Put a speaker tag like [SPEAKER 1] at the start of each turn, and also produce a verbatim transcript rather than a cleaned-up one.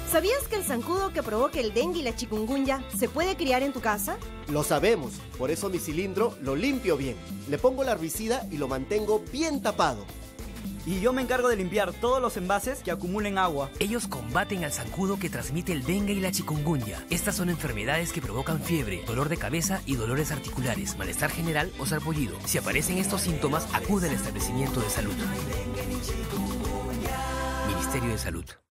[SPEAKER 1] ¿Sabías que el zancudo que provoca el dengue y la chikungunya se puede criar en tu casa?
[SPEAKER 2] Lo sabemos, por eso mi cilindro lo limpio bien. Le pongo el herbicida y lo mantengo bien tapado.
[SPEAKER 3] Y yo me encargo de limpiar todos los envases que acumulen agua.
[SPEAKER 4] Ellos combaten al zancudo que transmite el dengue y la chikungunya. Estas son enfermedades que provocan fiebre, dolor de cabeza y dolores articulares, malestar general o sarpullido. Si aparecen estos síntomas, acude al establecimiento de salud. Ministerio de Salud.